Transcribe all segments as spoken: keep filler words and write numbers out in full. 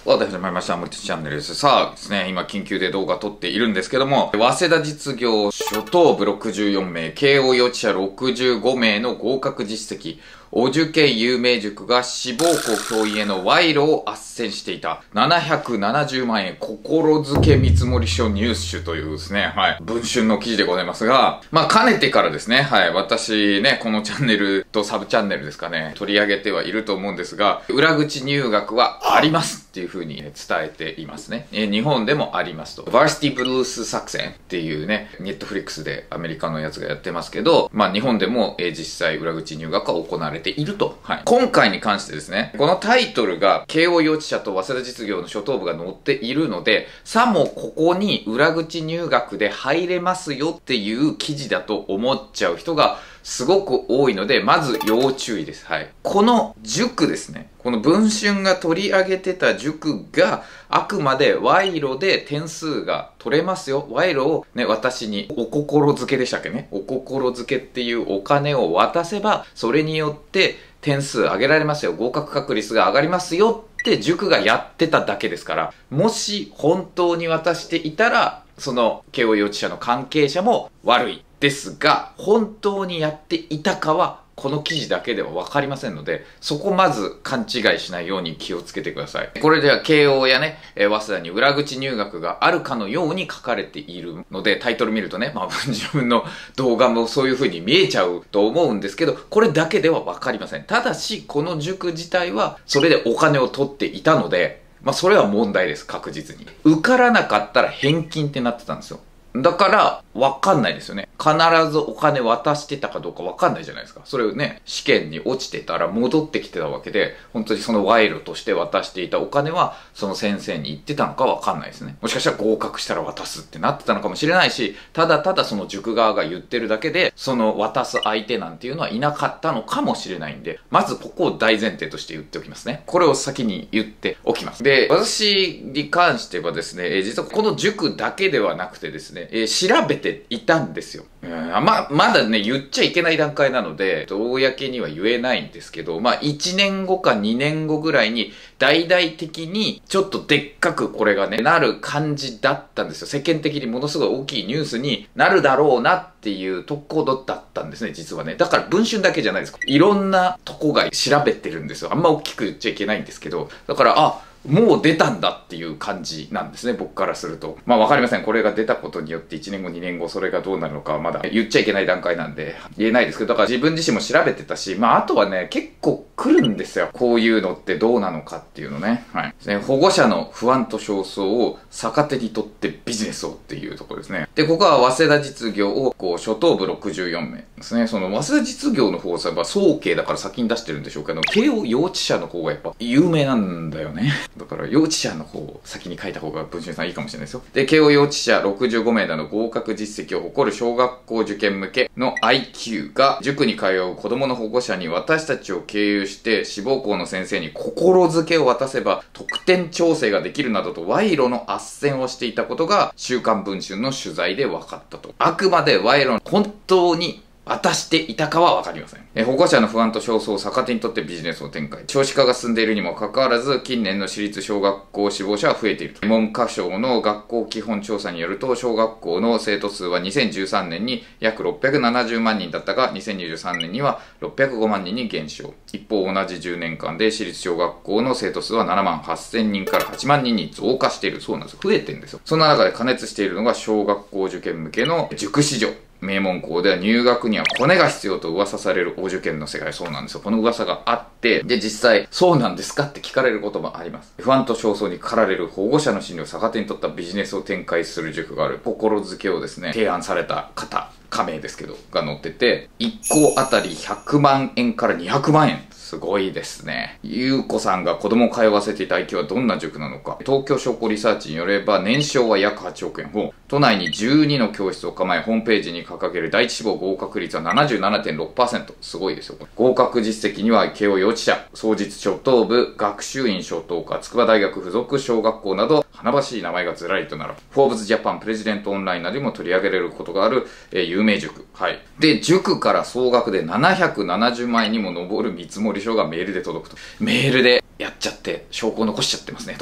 私始まりました。森田チャンネルです。さあですね、今緊急で動画撮っているんですけども、早稲田実業初等部ろくじゅうよんめい、慶応幼稚舎ろくじゅうごめいの合格実績、お受験有名塾が志望校教員への賄賂を斡旋していた。ななひゃくななじゅうまんえん心づけ見積書入手というですね、はい、文春の記事でございますが、まあ、かねてからですね、はい、私ね、このチャンネルとサブチャンネルですかね、取り上げてはいると思うんですが、裏口入学はありますっていう風に伝えていますね。え日本でもありますと。バーシティブルース作戦っていうね、ネットフリックスでアメリカのやつがやってますけど、まあ、日本でも、え実際裏口入学は行われていると。はい。今回に関してですね、このタイトルが慶応幼稚舎と早稲田実業の初等部が載っているので、さもここに裏口入学で入れますよっていう記事だと思っちゃう人がすごく多いので、まず要注意です。はい。この塾ですね。この文春が取り上げてた塾があくまで賄賂で点数が取れますよ。賄賂をね、私にお心づけでしたっけね。お心づけっていうお金を渡せば、それによって点数上げられますよ。合格確率が上がりますよって塾がやってただけですから、もし本当に渡していたら、その慶応幼稚舎の関係者も悪いですが、本当にやっていたかはこの記事だけでは分かりませんので、そこまず勘違いしないように気をつけてください。これでは慶応やね、えー、早稲田に裏口入学があるかのように書かれているので、タイトル見るとね、まあ自分の動画もそういう風に見えちゃうと思うんですけど、これだけでは分かりません。ただし、この塾自体はそれでお金を取っていたので、まあそれは問題です、確実に。受からなかったら返金ってなってたんですよ。だから、わかんないですよね。必ずお金渡してたかどうかわかんないじゃないですか。それをね、試験に落ちてたら戻ってきてたわけで、本当にその賄賂として渡していたお金は、その先生に言ってたのかわかんないですね。もしかしたら合格したら渡すってなってたのかもしれないし、ただただその塾側が言ってるだけで、その渡す相手なんていうのはいなかったのかもしれないんで、まずここを大前提として言っておきますね。これを先に言っておきます。で、私に関してはですね、えー、実はこの塾だけではなくてですね、えー、調べていたんですよ。うん、ま、まだね、言っちゃいけない段階なので、公には言えないんですけど、まあ、いちねんごかにねんごぐらいに、大々的に、ちょっとでっかくこれがね、なる感じだったんですよ。世間的にものすごい大きいニュースになるだろうなっていうところだったんですね、実はね。だから文春だけじゃないですか。いろんなとこが調べてるんですよ。あんま大きく言っちゃいけないんですけど。だから、あ、もう出たんだっていう感じなんですね、僕からすると。まあわかりません。これが出たことによっていちねんご、にねんご、それがどうなるのかはまだ言っちゃいけない段階なんで言えないですけど、だから自分自身も調べてたし、まああとはね、結構来るんですよ。こういうのってどうなのかっていうのね。はい。ね、保護者の不安と焦燥を逆手にとってビジネスをっていうところですね。で、ここは早稲田実業をこう初等部ろくじゅうよんめいですね。その早稲田実業の方はさ、早慶だから先に出してるんでしょうけど、慶応幼稚舎の方がやっぱ有名なんだよね。だから幼稚舎の方を先に書いた方が文春さんいいかもしれないですよ。で、慶応幼稚舎ろくじゅうごめいなど合格実績を誇る小学校受験向けの アイキュー が塾に通う子供の保護者に私たちを経由して志望校の先生に心づけを渡せば得点調整ができるなどと賄賂の斡旋をしていたことが週刊文春の取材で分かったと。あくまで賄賂の本当に渡していたかはわかりません。え、保護者の不安と焦燥を逆手にとってビジネスを展開。少子化が進んでいるにもかかわらず、近年の私立小学校志望者は増えていると。文科省の学校基本調査によると、小学校の生徒数はにせんじゅうさんねんに約ろっぴゃくななじゅうまんにんだったが、にせんにじゅうさんねんにはろっぴゃくごまんにんに減少。一方、同じじゅうねんかんで私立小学校の生徒数はななまんはっせんにんからはちまんにんに増加している。そうなんですよ。増えてるんですよ。そんな中で過熱しているのが小学校受験向けの塾市場。名門校では入学にはコネが必要と噂されるお受験の世界。そうなんですよ。この噂があって、で、実際、そうなんですかって聞かれることもあります。不安と焦燥に駆られる保護者の心理を逆手に取ったビジネスを展開する塾がある。心づけをですね、提案された方、加盟ですけど、が載ってて、いっこうあたりひゃくまんえんからにひゃくまんえん。すごいですね。ゆうこさんが子供を通わせていた アイキュー はどんな塾なのか。東京商工リサーチによれば年商は約はちおくえん。都内にじゅうにの教室を構え、ホームページに掲げる第一志望合格率は ななじゅうななてんろくパーセント。すごいですよ。合格実績には慶応幼稚舎、双日初等部、学習院初等科、筑波大学附属小学校など、華々しい名前がずらりと並ぶ。フォーブズジャパンプレジデントオンラインなどにも取り上げられることがある、えー、有名塾。はい。で、塾から総額でななひゃくななじゅうまんえんにも上る見積書がメールで届くと。メールでやっちゃって、証拠残しちゃってますね、とかって言っ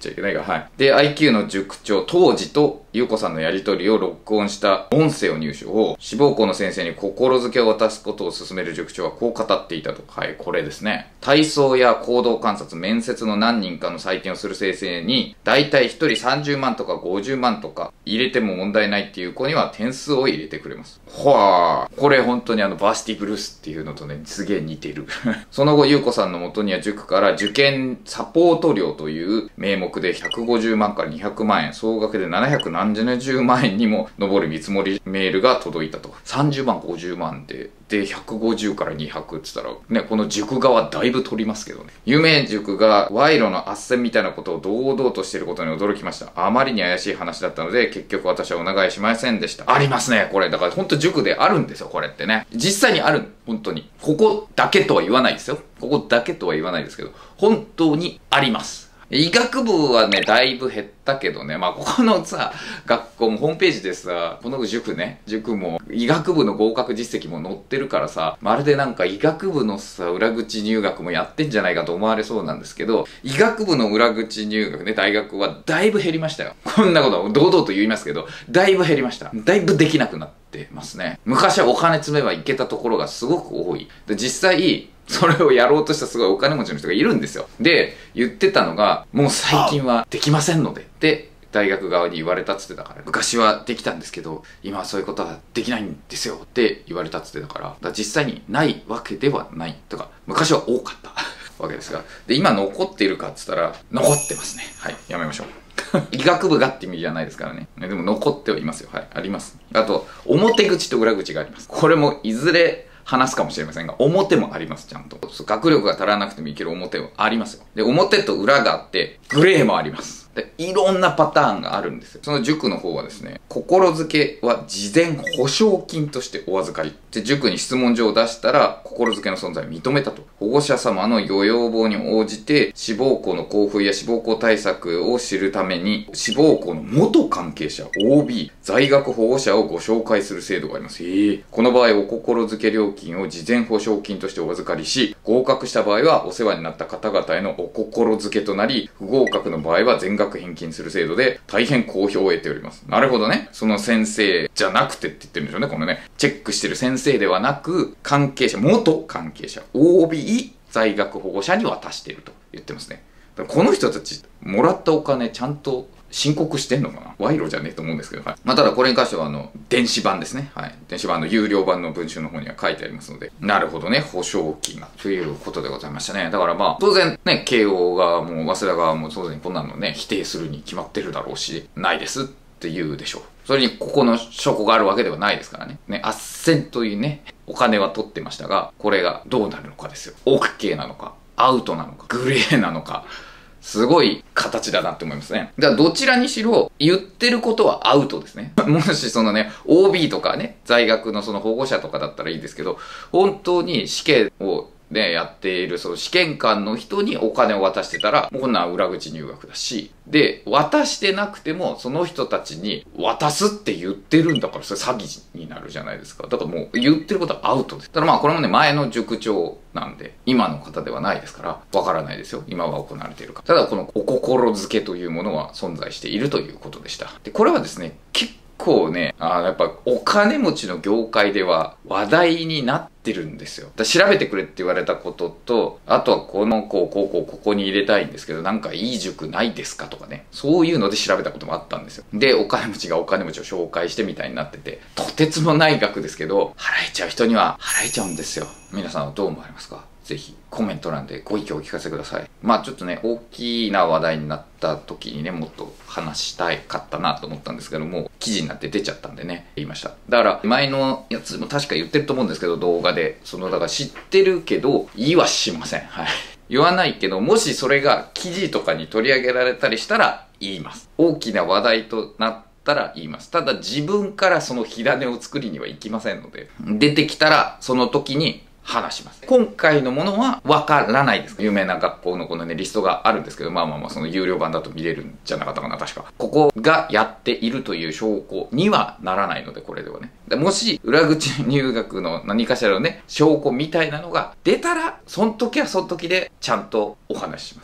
ちゃいけないが、はい。で、アイキュー の塾長、当時とゆうこさんのやりとりを録音した音声を入手を、志望校の先生に心づけを渡すことを勧める塾長はこう語っていたと。はい、これですね。体操や行動観察、面接の何人かの採点をする先生に、だいたいひとりさんじゅうまんとかごじゅうまんとか入れても問題ないっていう子には点数を入れてくれます。はぁ、これ本当にあの、バーシティブルースっていうのとね、すげえ似てる。その後、ゆうこさんの元には塾から受験サポート料という名目でひゃくごじゅうまんからにひゃくまんえん、総額でななひゃくなんじゅうまんえんにも上る見積もりメールが届いたと。さんじゅうまん、ごじゅうまんで、で、ひゃくごじゅうからにひゃくって言ったら、ね、この塾側だいぶ取りますけどね。有名塾が賄賂の斡旋みたいなことを堂々としていることに驚きました。あまりに怪しい話だったので、結局私はお願いしませんでした。ありますね、これ。だから本当塾であるんですよ、これってね。実際にある、本当に。ここだけとは言わないですよ。ここだけとは言わないですけど、本当にあります。医学部はね、だいぶ減ったけどね、まあ、ここのさ、学校もホームページでさ、この塾ね、塾も、医学部の合格実績も載ってるからさ、まるでなんか医学部のさ、裏口入学もやってんじゃないかと思われそうなんですけど、医学部の裏口入学ね、大学はだいぶ減りましたよ。こんなこと堂々と言いますけど、だいぶ減りました。だいぶできなくなってますね。昔はお金積めば行けたところがすごく多い。で、実際、それをやろうとしたすごいお金持ちの人がいるんですよ。で、言ってたのが、もう最近はできませんので、って大学側に言われたっつってたから、昔はできたんですけど、今はそういうことはできないんですよって言われたっつってたから、だから実際にないわけではない。とか、昔は多かったわけですが。で、今残っているかっつったら、残ってますね。はい、やめましょう。医学部がって意味じゃないですからね。でも残ってはいますよ。はい、あります。あと、表口と裏口があります。これもいずれ、話すかもしれませんが、表もあります、ちゃんと。学力が足らなくてもいける表はありますよ。で、表と裏があって、グレーもあります。で、いろんなパターンがあるんですよ。その塾の方はですね、心づけは事前保証金としてお預かり。で、塾に質問状を出したら、心づけの存在を認めたと。保護者様のご要望に応じて、志望校の交付や志望校対策を知るために、志望校の元関係者、オービー、在学保護者をご紹介する制度があります。えー、この場合、お心づけ料金を事前保証金としてお預かりし、合格した場合はお世話になった方々へのお心づけとなり、不合格の場合は全額返金する制度で大変好評を得ております。なるほどね。その先生じゃなくてって言ってるんでしょうね。このね、チェックしてる先生ではなく、関係者、元関係者、オービー 在学保護者に渡していると言ってますね。この人たち、もらったお金ちゃんと申告してんのかな、賄賂じゃねえと思うんですけど、はい。まあ、ただこれに関しては、あの、電子版ですね。はい。電子版の有料版の文集の方には書いてありますので、なるほどね、保証金が、ということでございましたね。だからまあ、当然ね、慶応側も、早稲田側も当然こんなのね、否定するに決まってるだろうし、ないですって言うでしょう。それにここの証拠があるわけではないですからね。ね、斡旋というね、お金は取ってましたが、これがどうなるのかですよ。OK なのか、アウトなのか、グレーなのか、すごい形だなって思いますね。だからどちらにしろ言ってることはアウトですね。もしそのね、オービー とかね、在学のその保護者とかだったらいいですけど、本当に試験をね、やっているその試験官の人にお金を渡してたら、もうこんなん裏口入学だし、で、渡してなくてもその人たちに渡すって言ってるんだから、それ詐欺になるじゃないですか。だからもう言ってることはアウトです。ただまあこれもね、前の塾長なんで、今の方ではないですから、わからないですよ。今は行われているか。ただこのお心づけというものは存在しているということでした。で、これはですね、結構ね、あやっぱお金持ちの業界では話題になってるんですよ。だ調べてくれって言われたことと、あとはこの子をこうこうここに入れたいんですけど、なんかいい塾ないですかとかね。そういうので調べたこともあったんですよ。で、お金持ちがお金持ちを紹介してみたいになってて、とてつもない額ですけど、払えちゃう人には払えちゃうんですよ。皆さんはどう思われますか？ぜひコメント欄でご意見をお聞かせください。まあちょっとね、大きな話題になった時にね、もっと話したいかったなと思ったんですけども、記事になって出ちゃったんでね、言いました。だから前のやつも確か言ってると思うんですけど、動画で。その、だから知ってるけど、言いはしません。はい。言わないけど、もしそれが記事とかに取り上げられたりしたら言います。大きな話題となったら言います。ただ自分からその火種を作りにはいきませんので、出てきたらその時に話します。今回のものはわからないです。有名な学校のこのね、リストがあるんですけど、まあまあまあ、その有料版だと見れるんじゃなかったかな、確か。ここがやっているという証拠にはならないので、これではね。でもし、裏口入学の何かしらのね、証拠みたいなのが出たら、その時はその時でちゃんとお話しします。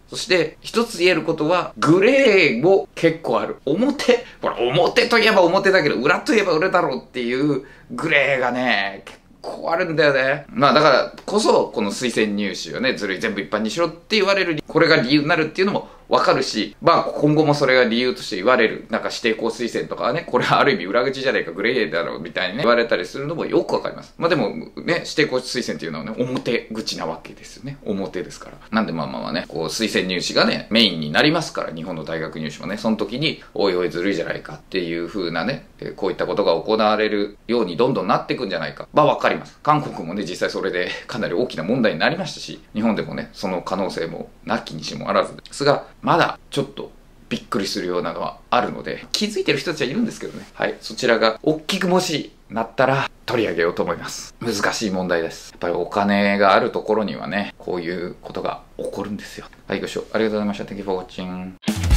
そして、一つ言えることは、グレーも結構ある。表、ほら、表といえば表だけど、裏といえば裏だろうっていうグレーがね、結構あるんだよね。まあだからこそ、この推薦入試をね、ずるい全部一般にしろって言われる、これが理由になるっていうのもわかるし、まあ今後もそれが理由として言われる。なんか指定校推薦とかはね、これはある意味裏口じゃないか、グレーだろうみたいにね、言われたりするのもよくわかります。まあでもね、指定校推薦っていうのはね、表口なわけですよね。表ですから。なんでまあまあまあね、こう推薦入試がね、メインになりますから、日本の大学入試もね、その時に、おいおいずるいじゃないかっていう風なね、こういったことが行われるようにどんどんなっていくんじゃないか。まあわかります。韓国もね、実際それでかなり大きな問題になりましたし、日本でもね、その可能性もなきにしもあらずですが、まだちょっとびっくりするようなのはあるので、気づいてる人たちはいるんですけどね。はい。そちらが大きくもしなったら取り上げようと思います。難しい問題です。やっぱりお金があるところにはね、こういうことが起こるんですよ。はい、ご視聴ありがとうございました。Thank you for watching.